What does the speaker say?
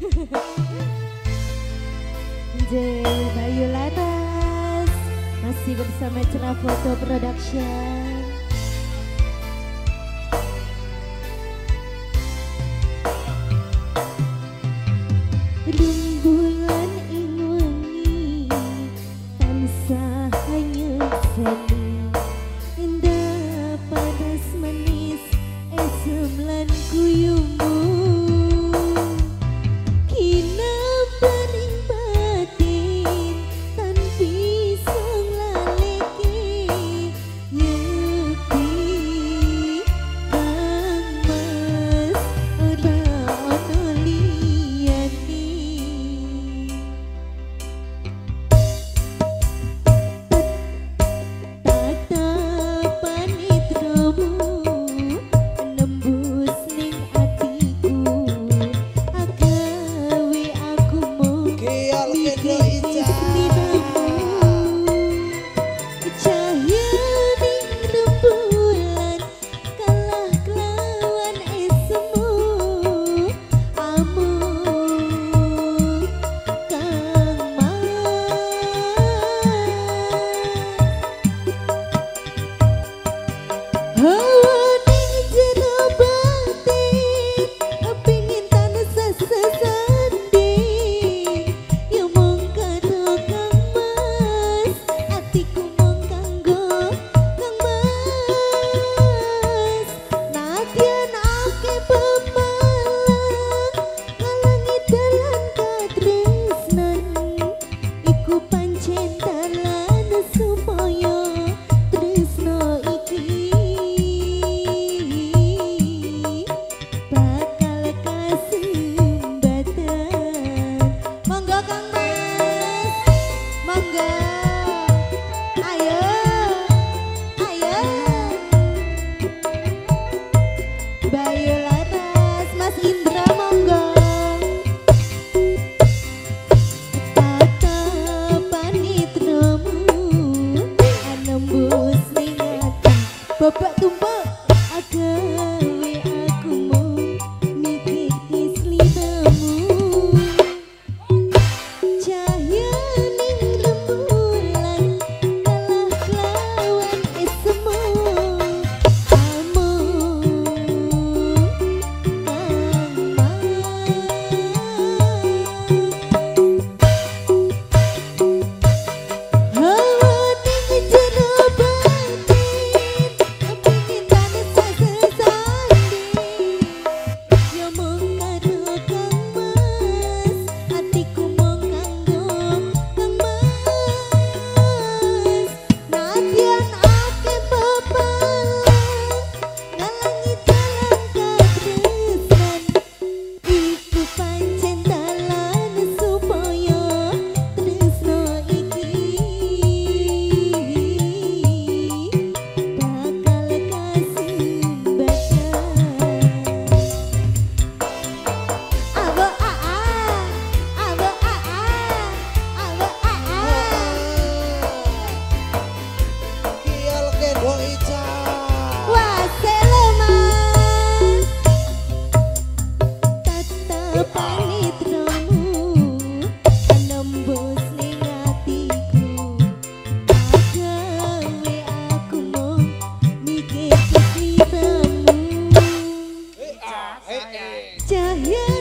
J Bayu Laras masih bersama Cerah Foto Production. Rembulan ing wengi tansah hanya seni, indah panas manis esem lan kuyumu. Kina paning batin tan pisang laleki nyepi kang mas ora ono liyane. Tatapan itramu nembus ning atiku, agawe aku mau mikir sliramu. Cahya ning rembulan kalah kelawan esmu, amung kang hawa ning jero batin pengin tansah sesanding, ya mung karo kang mas atiku mung kanggo kang mas. Nadyan ake pemalang ngalangi dalan katresnan, iku pancen dalan supaya tresno iki bakal kasembatan. Monggo Kang Mas, monggo. Ayo, ayo. Bayu Laras, Mas Indra monggo. Tatapan itramu nembus ning ati, babak tumpuk agawe aku mau mikir sliramu. Cahya ning rembulan kalah kelawan esmu, amung kang hawa ning jero batin pengin tansah sesanding, ya mung karo kang mas atiku mung kanggo kang mas. Nadyan ake pepalang ngalangi dalan katresnan, iku pancen dalan supaya tresno iki bakal kasembatan. Abo aa, abo aa, abo aa. Kial Kendo Ica. Wah, selo mas. Tatapan itramu nembus ning atiku, agawe aku mau mikir sliramu. Eh. Cahya